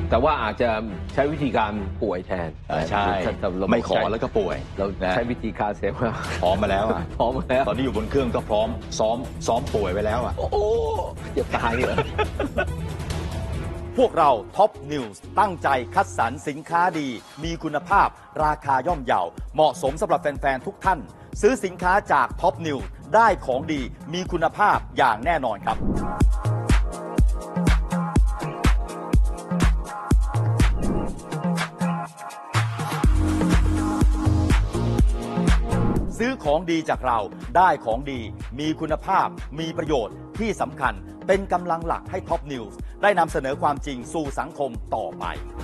แต่ว่าอาจจะใช้วิธีการป่วยแทนใช่ไม่ขอแล้วก็ป่วยเราใช้วิธีการเสพว่าพร้อมมาแล้วอ่ะพร้อมมาแล้วตอนนี้อยู่บนเครื่องก็พร้อมซ้อมป่วยไว้แล้วอ่ะโอ้จะตายเหรอพวกเราท็อปนิวส์ตั้งใจคัดสรรสินค้าดีมีคุณภาพราคาย่อมเยาเหมาะสมสำหรับแฟนๆทุกท่านซื้อสินค้าจากท็อปนิวส์ได้ของดีมีคุณภาพอย่างแน่นอนครับซื้อของดีจากเราได้ของดีมีคุณภาพมีประโยชน์ที่สำคัญเป็นกำลังหลักให้ท็อปนิวส์ได้นำเสนอความจริงสู่สังคมต่อไป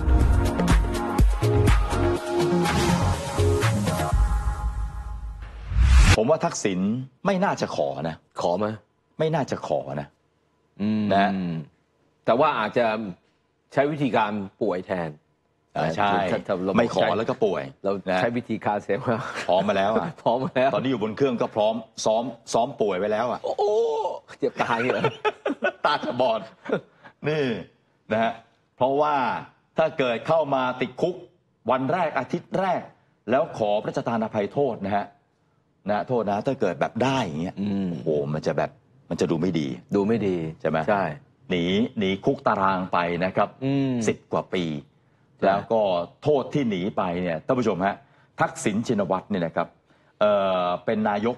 ผมว่าทักษิณไม่น่าจะขอนะขอไหมไม่น่าจะขอนะนะแต่ว่าอาจจะใช้วิธีการป่วยแทนใช่ไม่ขอแล้วก็ป่วยเราใช้วิธีการเสพว่าพร้อมมาแล้วอ่ะพร้อมมาแล้วตอนนี้อยู่บนเครื่องก็พร้อมซ้อมป่วยไว้แล้วอ่ะโอ้จะตายเหรอตาจะบอดนี่นะฮะเพราะว่าถ้าเกิดเข้ามาติดคุกวันแรกอาทิตย์แรกแล้วขอพระราชทานอภัยโทษนะฮะโทษนะถ้าเกิดแบบได้อย่างเงี้ยโอ้โหมันจะดูไม่ดีใช่ไหมใช่หนีคุกตารางไปนะครับ10 กว่าปีแล้วก็โทษที่หนีไปเนี่ยท่านผู้ชมฮะทักษิณชินวัตรเนี่ยนะครับเป็นนายก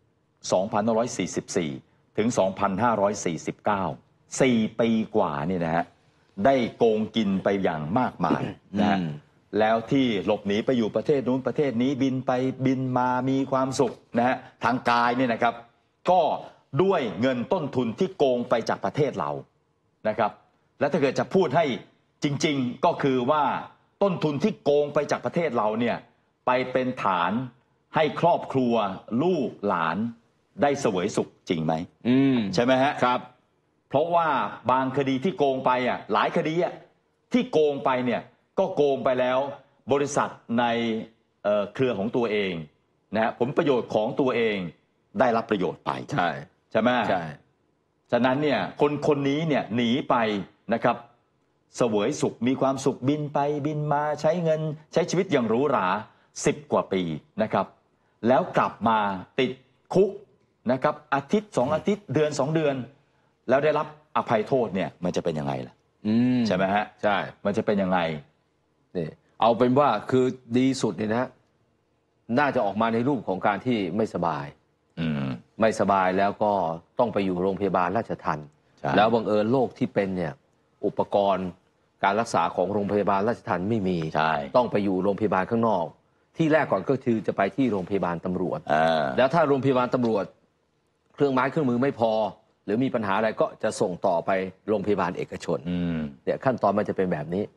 2544 ถึง 2549 4 ปีกว่าเนี่ยนะฮะได้โกงกินไปอย่างมากมายนะฮะแล้วที่หลบหนีไปอยู่ประเทศนู้นประเทศนี้บินไปบินมามีความสุขนะฮะทางกายเนี่ยนะครับก็ด้วยเงินต้นทุนที่โกงไปจากประเทศเรานะครับและถ้าเกิดจะพูดให้จริงๆก็คือว่าต้นทุนที่โกงไปจากประเทศเราเนี่ยไปเป็นฐานให้ครอบครัวลูกหลานได้เสวยสุขจริงไหมใช่ไหมฮะครับเพราะว่าบางคดีที่โกงไปอ่ะหลายคดีอ่ะที่โกงไปเนี่ยก็โกงไปแล้วบริษัทในเครือของตัวเองนะผลประโยชน์ของตัวเองได้รับประโยชน์ไปใช่ไหมใช่ฉะนั้นเนี่ยคนนี้เนี่ยหนีไปนะครับเสวยสุขมีความสุขบินไปบินมาใช้เงินใช้ชีวิตอย่างหรูหรา10 กว่าปีนะครับแล้วกลับมาติดคุกนะครับอาทิตย์2 อาทิตย์เดือน2 เดือนแล้วได้รับอภัยโทษเนี่ยมันจะเป็นยังไงล่ะใช่ไหมฮะใช่มันจะเป็นยังไงนี่เอาเป็นว่าคือดีสุดเนี่ยนะน่าจะออกมาในรูปของการที่ไม่สบายไม่สบายแล้วก็ต้องไปอยู่โรงพยาบาลราชทัณฑ์แล้วบังเอิญโรคที่เป็นเนี่ยอุปกรณ์การรักษาของโรงพยาบาลราชทัณฑ์ไม่มีต้องไปอยู่โรงพยาบาลข้างนอกที่แรกก่อนก็คือจะไปที่โรงพยาบาลตำรวจแล้วถ้าโรงพยาบาลตำรวจเครื่องไม้เครื่องมือไม่พอหรือมีปัญหาอะไรก็จะส่งต่อไปโรงพยาบาลเอกชนเนี่ยขั้นตอนมันจะเป็นแบบนี้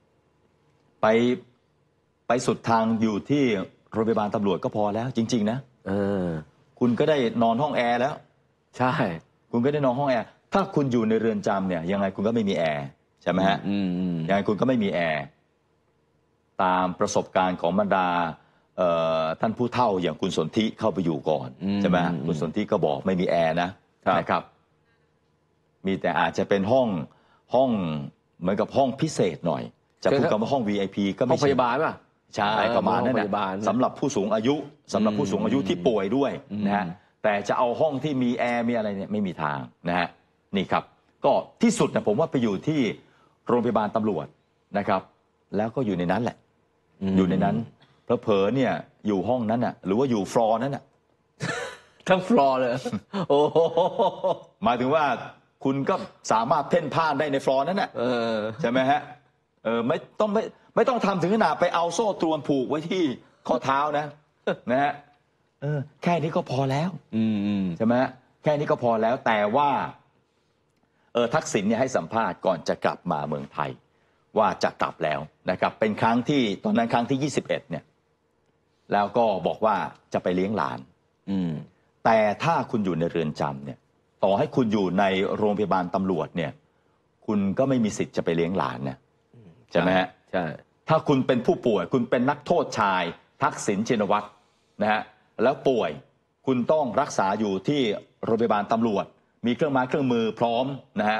ไปสุดทางอยู่ที่โรงพยาบาลตำรวจก็พอแล้วจริงๆนะคุณก็ได้นอนห้องแอร์แล้วใช่คุณก็ได้นอนห้องแอร์ถ้าคุณอยู่ในเรือนจำเนี่ยยังไงคุณก็ไม่มีแอร์ใช่ไหมฮะยังไงคุณก็ไม่มีแอร์ตามประสบการณ์ของบรรดาท่านผู้เฒ่าอย่างคุณสนธิเข้าไปอยู่ก่อนใช่ไหมคุณสนธิก็บอกไม่มีแอร์นะครับมีแต่อาจจะเป็นห้องเหมือนกับห้องพิเศษหน่อยจะพูดคำว่าห้อง VIP ก็ไม่ใช่ห้องพยาบาลป่ะใช่ประมาณนั้นนะสำหรับผู้สูงอายุที่ป่วยด้วยนะฮะแต่จะเอาห้องที่มีแอร์มีอะไรเนี่ยไม่มีทางนะฮะนี่ครับก็ที่สุดนะผมว่าไปอยู่ที่โรงพยาบาลตำรวจนะครับแล้วก็อยู่ในนั้นแหละอยู่ในนั้นเผลอๆเนี่ยอยู่ห้องนั้นน่ะหรือว่าอยู่ฟลอร์นั้นน่ะทั้งฟลอร์เลยโอ้หมายถึงว่าคุณก็สามารถเพ่นพ่านได้ในฟลอร์นั้นน่ะใช่ไหมฮะไม่ต้องทำถึงขนาดไปเอาโซ่ตรวนผูกไว้ที่ข้อเท้านะฮะแค่นี้ก็พอแล้วใช่ไหมแค่นี้ก็พอแล้วแต่ว่าทักษิณเนี่ยให้สัมภาษณ์ก่อนจะกลับมาเมืองไทยว่าจะกลับแล้วนะครับเป็นครั้งที่ตอนนั้นครั้งที่21เนี่ยแล้วก็บอกว่าจะไปเลี้ยงหลานแต่ถ้าคุณอยู่ในเรือนจำเนี่ยต่อให้คุณอยู่ในโรงพยาบาลตำรวจเนี่ยคุณก็ไม่มีสิทธิ์จะไปเลี้ยงหลานเนี่ยใช่ไหมฮะใช่ถ้าคุณเป็นผู้ป่วยคุณเป็นนักโทษชายทักษิณชินวัตรนะฮะแล้วป่วยคุณต้องรักษาอยู่ที่โรงพยาบาลตำรวจมีเครื่องไม้เครื่องมือพร้อมนะฮะ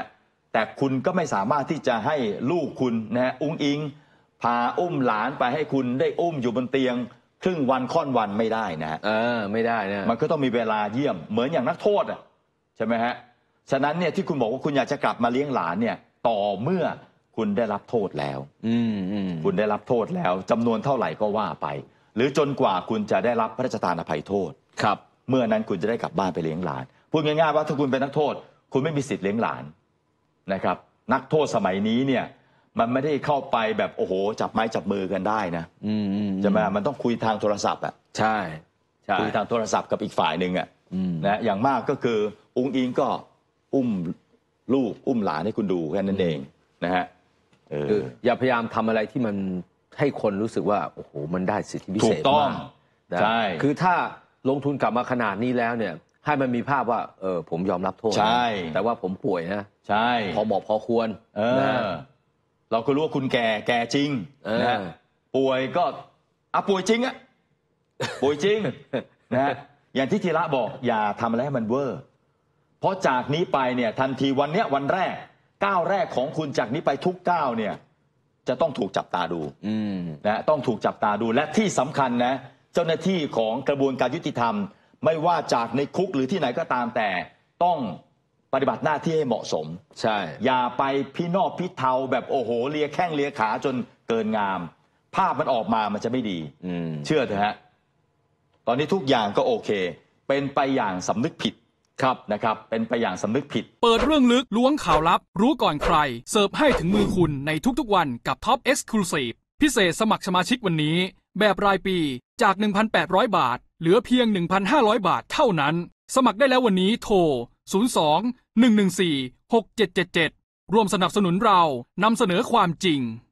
แต่คุณก็ไม่สามารถที่จะให้ลูกคุณนะฮะอุ้งอิงพาอุ้มหลานไปให้คุณได้อุ้มอยู่บนเตียงครึ่งวันค่อนวันไม่ได้นะฮะไม่ได้นะมันก็ต้องมีเวลาเยี่ยมเหมือนอย่างนักโทษอ่ะใช่ไหมฮะฉะนั้นเนี่ยที่คุณบอกว่าคุณอยากจะกลับมาเลี้ยงหลานเนี่ยต่อเมื่อคุณได้รับโทษแล้วคุณได้รับโทษแล้วจำนวนเท่าไหร่ก็ว่าไปหรือจนกว่าคุณจะได้รับพระราชทานอภัยโทษครับเมื่อนั้นคุณจะได้กลับบ้านไปเลี้ยงหลานพูดง่ายๆว่าถ้าคุณเป็นนักโทษคุณไม่มีสิทธิ์เลี้ยงหลานนะครับนักโทษสมัยนี้เนี่ยมันไม่ได้เข้าไปแบบโอ้โหจับไม้จับมือกันได้นะใช่ไหมมันต้องคุยทางโทรศัพท์อ่ะใช่คุยทางโทรศัพท์กับอีกฝ่ายหนึ่งอ่ะนะอย่างมากก็คืออุ้งอิงก็อุ้มลูกอุ้มหลานให้คุณดูแค่นั้นเองนะฮะอย่าพยายามทำอะไรที่มันให้คนรู้สึกว่าโอ้โหมันได้สิทธิพิเศษมากใช่คือถ้าลงทุนกลับมาขนาดนี้แล้วเนี่ยให้มันมีภาพว่าผมยอมรับโทษใช่แต่ว่าผมป่วยนะใช่พอเหมาะพอควรเราก็รู้ว่าคุณแก่จริงนะป่วยก็ป่วยจริงอะป่วยจริงนะอย่างที่ธีระบอกอย่าทำอะไรให้มันเวอร์เพราะจากนี้ไปเนี่ยทันทีวันเนี้ยวันแรกก้าวแรกของคุณจากนี้ไปทุกก้าวเนี่ยจะต้องถูกจับตาดูนะต้องถูกจับตาดูและที่สำคัญนะเจ้าหน้าที่ของกระบวนการยุติธรรมไม่ว่าจากในคุกหรือที่ไหนก็ตามแต่ต้องปฏิบัติหน้าที่ให้เหมาะสมใช่อย่าไปพี่นอกพี่เทาแบบโอ้โหเลียแข้งเลียขาจนเกินงามภาพมันออกมามันจะไม่ดีเชื่อเถอะฮะตอนนี้ทุกอย่างก็โอเคเป็นไปอย่างสำนึกผิดครับนะครับเป็นไปอย่างสำนึกผิดเปิดเรื่องลึกล้วงข่าวลับรู้ก่อนใครเสิร์ฟให้ถึงมือคุณในทุกๆวันกับ Top Exclusive พิเศษสมัครสมาชิกวันนี้แบบรายปีจาก 1,800 บาทเหลือเพียง 1,500 บาทเท่านั้นสมัครได้แล้ววันนี้โทร 02-114-6777 ร่วมสนับสนุนเรานำเสนอความจริง